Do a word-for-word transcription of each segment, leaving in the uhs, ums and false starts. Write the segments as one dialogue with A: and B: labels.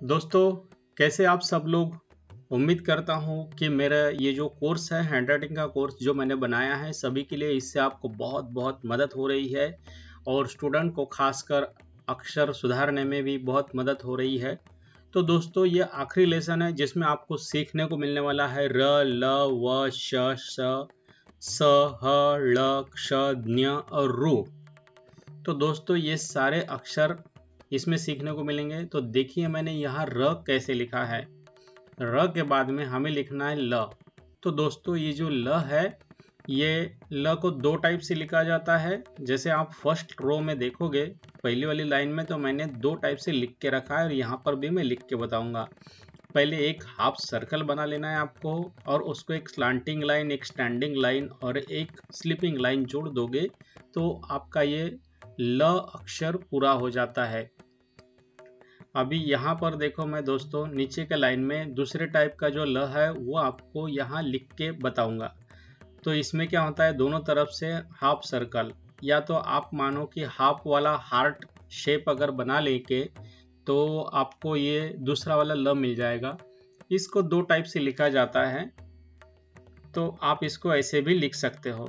A: दोस्तों, कैसे आप सब लोग। उम्मीद करता हूँ कि मेरा ये जो कोर्स है हैंडराइटिंग का कोर्स जो मैंने बनाया है सभी के लिए इससे आपको बहुत बहुत मदद हो रही है और स्टूडेंट को खासकर अक्षर सुधारने में भी बहुत मदद हो रही है। तो दोस्तों, ये आखिरी लेसन है जिसमें आपको सीखने को मिलने वाला है र, ल, व, श, स, स, ह, ळ, क्ष, ज्ञ और रू। तो दोस्तों, ये सारे अक्षर इसमें सीखने को मिलेंगे। तो देखिए मैंने यहाँ र कैसे लिखा है। र के बाद में हमें लिखना है ल। तो दोस्तों, ये जो ल है ये ल को दो टाइप से लिखा जाता है। जैसे आप फर्स्ट रो में देखोगे पहली वाली लाइन में, तो मैंने दो टाइप से लिख के रखा है और यहाँ पर भी मैं लिख के बताऊंगा। पहले एक हाफ सर्कल बना लेना है आपको और उसको एक स्लांटिंग लाइन, एक स्टैंडिंग लाइन और एक स्लीपिंग लाइन जोड़ दोगे तो आपका ये ल अक्षर पूरा हो जाता है। अभी यहाँ पर देखो मैं दोस्तों नीचे के लाइन में दूसरे टाइप का जो ल है वो आपको यहाँ लिख के बताऊंगा। तो इसमें क्या होता है, दोनों तरफ से हाफ सर्कल, या तो आप मानो कि हाफ वाला हार्ट शेप अगर बना लेके तो आपको ये दूसरा वाला ल मिल जाएगा। इसको दो टाइप से लिखा जाता है, तो आप इसको ऐसे भी लिख सकते हो।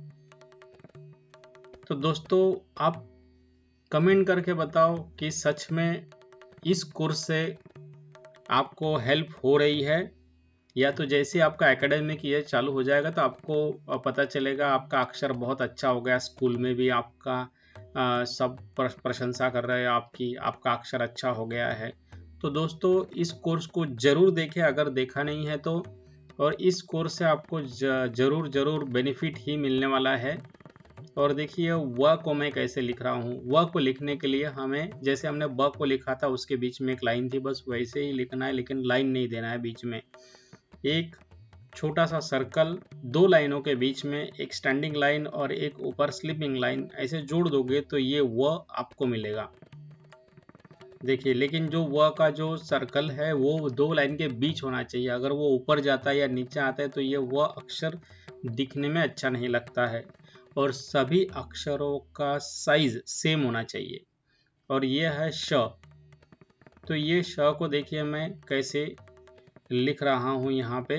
A: तो दोस्तों, आप कमेंट करके बताओ कि सच में इस कोर्स से आपको हेल्प हो रही है, या तो जैसे आपका एकेडमिक ईयर चालू हो जाएगा तो आपको पता चलेगा आपका अक्षर बहुत अच्छा हो गया, स्कूल में भी आपका आ, सब प्रशंसा कर रहे हैं आपकी, आपका अक्षर अच्छा हो गया है। तो दोस्तों, इस कोर्स को ज़रूर देखें अगर देखा नहीं है तो, और इस कोर्स से आपको ज़रूर ज़रूर बेनिफिट ही मिलने वाला है। और देखिए व को मैं कैसे लिख रहा हूँ। व को लिखने के लिए हमें जैसे हमने ब को लिखा था उसके बीच में एक लाइन थी, बस वैसे ही लिखना है, लेकिन लाइन नहीं देना है बीच में। एक छोटा सा सर्कल, दो लाइनों के बीच में एक स्टैंडिंग लाइन और एक ऊपर स्लीपिंग लाइन, ऐसे जोड़ दोगे तो ये व आपको मिलेगा। देखिए, लेकिन जो व का जो सर्कल है वो दो लाइन के बीच होना चाहिए। अगर वो ऊपर जाता है या नीचे आता है तो ये व अक्षर दिखने में अच्छा नहीं लगता है। और सभी अक्षरों का साइज सेम होना चाहिए। और ये है श। तो ये श को देखिए मैं कैसे लिख रहा हूँ यहाँ पे,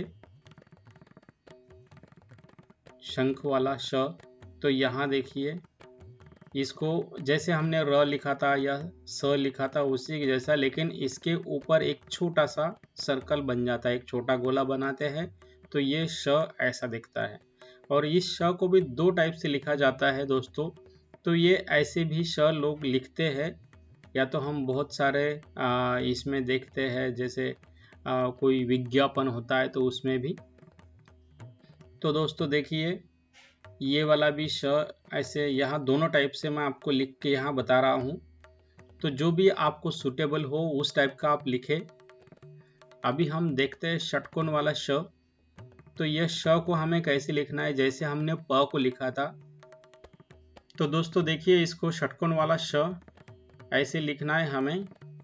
A: शंख वाला श। तो यहाँ देखिए इसको जैसे हमने र लिखा था या स लिखा था उसी के जैसा, लेकिन इसके ऊपर एक छोटा सा सर्कल बन जाता है, एक छोटा गोला बनाते हैं तो ये श ऐसा दिखता है। और इस श को भी दो टाइप से लिखा जाता है दोस्तों। तो ये ऐसे भी श लोग लिखते हैं, या तो हम बहुत सारे आ, इसमें देखते हैं, जैसे आ, कोई विज्ञापन होता है तो उसमें भी। तो दोस्तों देखिए ये वाला भी श ऐसे, यहाँ दोनों टाइप से मैं आपको लिख के यहाँ बता रहा हूँ। तो जो भी आपको सूटेबल हो उस टाइप का आप लिखे। अभी हम देखते हैं षटकोण वाला श। तो यह श को हमें कैसे लिखना है, जैसे हमने प को लिखा था। तो दोस्तों देखिए इसको षटकोण वाला श ऐसे लिखना है हमें,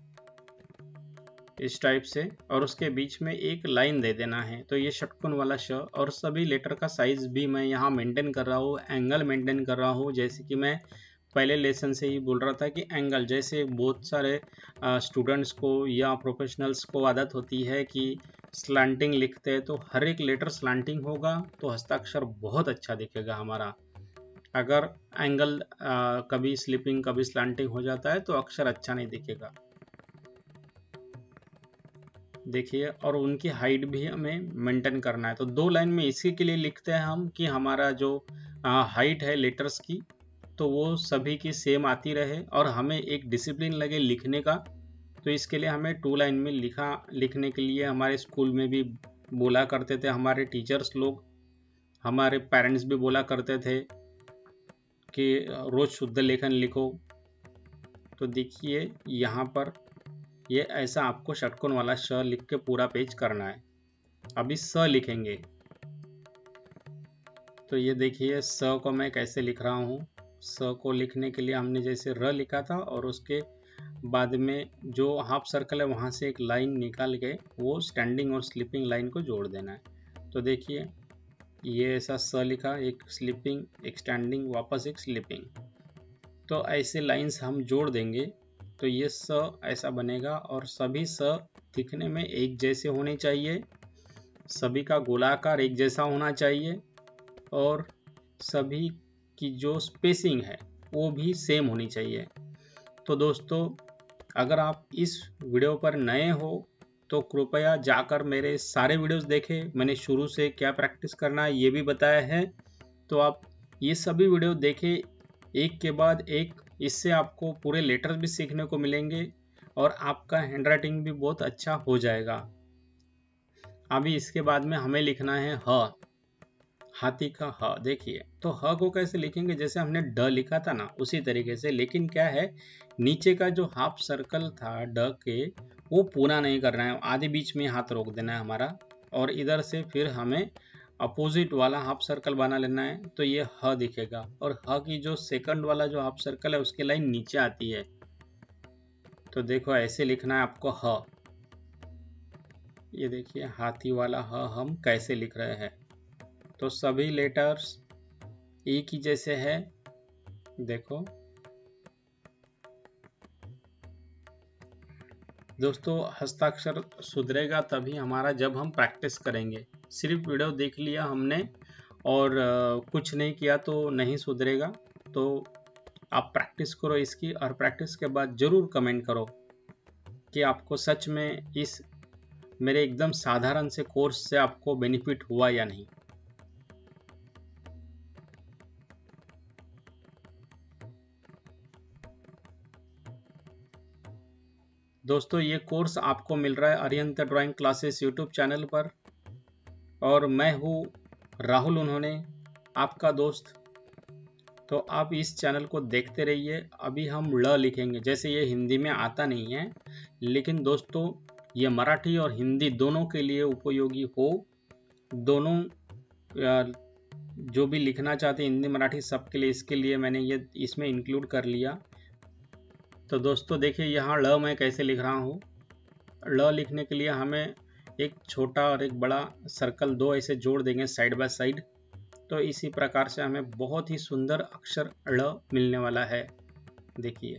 A: इस टाइप से, और उसके बीच में एक लाइन दे देना है। तो ये षटकोण वाला श। और सभी लेटर का साइज भी मैं यहाँ मेंटेन कर रहा हूँ, एंगल मेंटेन कर रहा हूँ। जैसे कि मैं पहले लेसन से ही बोल रहा था कि एंगल, जैसे बहुत सारे स्टूडेंट्स को या प्रोफेशनल्स को आदत होती है कि स्लांटिंग लिखते हैं, तो हर एक लेटर स्लांटिंग होगा तो हस्ताक्षर बहुत अच्छा दिखेगा हमारा। अगर एंगल कभी स्लिपिंग कभी स्लांटिंग हो जाता है तो अक्षर अच्छा नहीं दिखेगा। देखिए, और उनकी हाइट भी हमें मेंटेन करना है। तो दो लाइन में इसी के लिए लिखते हैं हम कि हमारा जो हाइट है लेटर्स की तो वो सभी की सेम आती रहे और हमें एक डिसिप्लिन लगे लिखने का। तो इसके लिए हमें टू लाइन में लिखा लिखने के लिए हमारे स्कूल में भी बोला करते थे, हमारे टीचर्स लोग, हमारे पेरेंट्स भी बोला करते थे कि रोज शुद्ध लेखन लिखो। तो देखिए यहाँ पर ये ऐसा आपको षटकोण वाला श लिख के पूरा पेज करना है। अभी स लिखेंगे। तो ये देखिए स को मैं कैसे लिख रहा हूँ। स को लिखने के लिए हमने जैसे र लिखा था और उसके बाद में जो हाफ सर्कल है वहाँ से एक लाइन निकाल के वो स्टैंडिंग और स्लीपिंग लाइन को जोड़ देना है। तो देखिए ये ऐसा स लिखा, एक स्लीपिंग, एक स्टैंडिंग, वापस एक स्लीपिंग। तो ऐसे लाइंस हम जोड़ देंगे तो ये स ऐसा बनेगा और सभी स दिखने में एक जैसे होने चाहिए, सभी का गोलाकार एक जैसा होना चाहिए और सभी की जो स्पेसिंग है वो भी सेम होनी चाहिए। तो दोस्तों, अगर आप इस वीडियो पर नए हो तो कृपया जाकर मेरे सारे वीडियोस देखें। मैंने शुरू से क्या प्रैक्टिस करना है ये भी बताया है, तो आप ये सभी वीडियो देखें एक के बाद एक। इससे आपको पूरे लेटर्स भी सीखने को मिलेंगे और आपका हैंडराइटिंग भी बहुत अच्छा हो जाएगा। अभी इसके बाद में हमें लिखना है ह, हाथी का ह। देखिए, तो ह को कैसे लिखेंगे, जैसे हमने ड लिखा था ना उसी तरीके से, लेकिन क्या है नीचे का जो हाफ सर्कल था ड के वो पूरा नहीं करना है, आधे बीच में हाथ रोक देना है हमारा और इधर से फिर हमें अपोजिट वाला हाफ सर्कल बना लेना है। तो ये ह दिखेगा और ह की जो सेकंड वाला जो हाफ सर्कल है उसकी लाइन नीचे आती है। तो देखो ऐसे लिखना है आपको ह। ये देखिए हाथी वाला ह हम कैसे लिख रहे हैं। तो सभी लेटर्स एक ही जैसे है। देखो दोस्तों, हस्ताक्षर सुधरेगा तभी हमारा जब हम प्रैक्टिस करेंगे। सिर्फ वीडियो देख लिया हमने और कुछ नहीं किया तो नहीं सुधरेगा। तो आप प्रैक्टिस करो इसकी और प्रैक्टिस के बाद ज़रूर कमेंट करो कि आपको सच में इस मेरे एकदम साधारण से कोर्स से आपको बेनिफिट हुआ या नहीं। दोस्तों, ये कोर्स आपको मिल रहा है Arihant drawing classes YouTube channel पर और मैं हूँ राहुल, उन्होंने आपका दोस्त। तो आप इस चैनल को देखते रहिए। अभी हम ल लिखेंगे, जैसे ये हिंदी में आता नहीं है, लेकिन दोस्तों ये मराठी और हिंदी दोनों के लिए उपयोगी हो। दोनों जो भी लिखना चाहते हैं हिंदी मराठी सबके लिए, इसके लिए मैंने ये इसमें इंक्लूड कर लिया। तो दोस्तों देखिए यहाँ ल मैं कैसे लिख रहा हूँ। ल लिखने के लिए हमें एक छोटा और एक बड़ा सर्कल दो ऐसे जोड़ देंगे साइड बाय साइड। तो इसी प्रकार से हमें बहुत ही सुंदर अक्षर ळ मिलने वाला है। देखिए,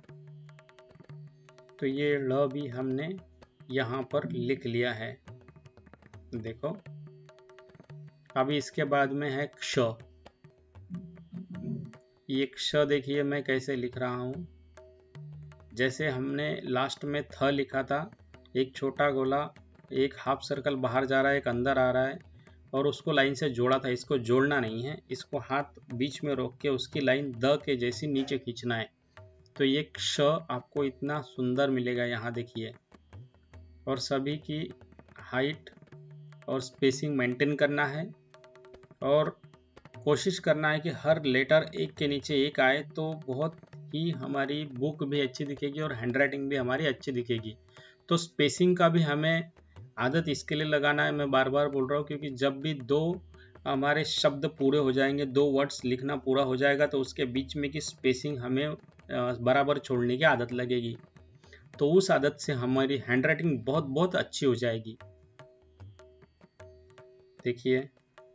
A: तो ये ळ भी हमने यहाँ पर लिख लिया है। देखो, अभी इसके बाद में है क्ष। ये क्ष देखिए मैं कैसे लिख रहा हूँ। जैसे हमने लास्ट में थ लिखा था, एक छोटा गोला, एक हाफ सर्कल बाहर जा रहा है, एक अंदर आ रहा है और उसको लाइन से जोड़ा था। इसको जोड़ना नहीं है, इसको हाथ बीच में रोक के उसकी लाइन द के जैसी नीचे खींचना है। तो ये क्ष आपको इतना सुंदर मिलेगा यहाँ देखिए। और सभी की हाइट और स्पेसिंग मेंटेन करना है और कोशिश करना है कि हर लेटर एक के नीचे एक आए, तो बहुत ही हमारी बुक भी अच्छी दिखेगी और हैंडराइटिंग भी हमारी अच्छी दिखेगी। तो स्पेसिंग का भी हमें आदत इसके लिए लगाना है, मैं बार बार बोल रहा हूँ, क्योंकि जब भी दो हमारे शब्द पूरे हो जाएंगे, दो वर्ड्स लिखना पूरा हो जाएगा, तो उसके बीच में की स्पेसिंग हमें बराबर छोड़ने की आदत लगेगी। तो उस आदत से हमारी हैंडराइटिंग बहुत बहुत अच्छी हो जाएगी। देखिए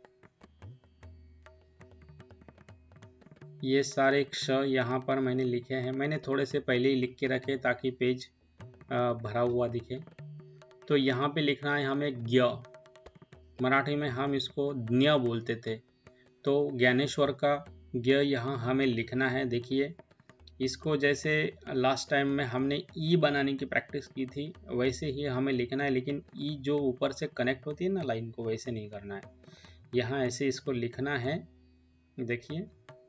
A: ये सारे क्ष यहाँ पर मैंने लिखे हैं। मैंने थोड़े से पहले ही लिख के रखे ताकि पेज भरा हुआ दिखे। तो यहाँ पे लिखना है हमें ज्ञ। मराठी में हम इसको ज्ञ बोलते थे। तो ज्ञानेश्वर का ज्ञ यहाँ हमें लिखना है। देखिए, इसको जैसे लास्ट टाइम में हमने ई बनाने की प्रैक्टिस की थी वैसे ही हमें लिखना है, लेकिन ई जो ऊपर से कनेक्ट होती है ना लाइन को, वैसे नहीं करना है। यहाँ ऐसे इसको लिखना है। देखिए,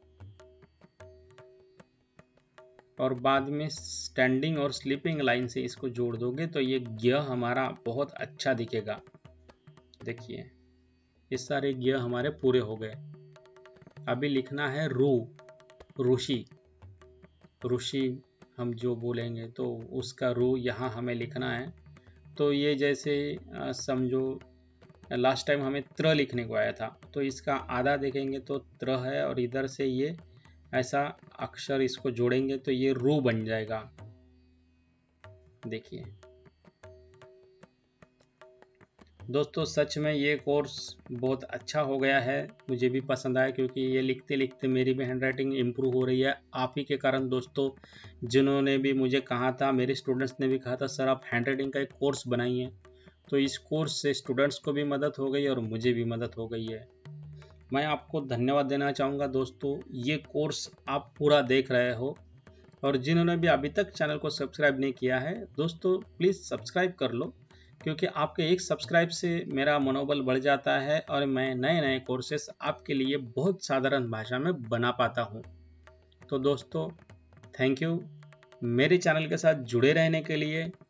A: और बाद में स्टैंडिंग और स्लीपिंग लाइन से इसको जोड़ दोगे तो ये ज्ञ हमारा बहुत अच्छा दिखेगा। देखिए, ये सारे ज्ञ हमारे पूरे हो गए। अभी लिखना है रू, ऋषि। ऋषि हम जो बोलेंगे तो उसका रू यहाँ हमें लिखना है। तो ये जैसे समझो लास्ट टाइम हमें त्र लिखने को आया था, तो इसका आधा देखेंगे तो त्र है और इधर से ये ऐसा अक्षर इसको जोड़ेंगे तो ये रू बन जाएगा। देखिए, दोस्तों सच में ये कोर्स बहुत अच्छा हो गया है, मुझे भी पसंद आया क्योंकि ये लिखते लिखते मेरी भी हैंड राइटिंग इम्प्रूव हो रही है आप ही के कारण। दोस्तों जिन्होंने भी मुझे कहा था, मेरे स्टूडेंट्स ने भी कहा था सर आप हैंड राइटिंग का एक कोर्स बनाइए, तो इस कोर्स से स्टूडेंट्स को भी मदद हो गई और मुझे भी मदद हो गई है। मैं आपको धन्यवाद देना चाहूँगा दोस्तों, ये कोर्स आप पूरा देख रहे हो, और जिन्होंने भी अभी तक चैनल को सब्सक्राइब नहीं किया है दोस्तों प्लीज़ सब्सक्राइब कर लो, क्योंकि आपके एक सब्सक्राइब से मेरा मनोबल बढ़ जाता है और मैं नए नए कोर्सेस आपके लिए बहुत साधारण भाषा में बना पाता हूँ। तो दोस्तों थैंक यू मेरे चैनल के साथ जुड़े रहने के लिए।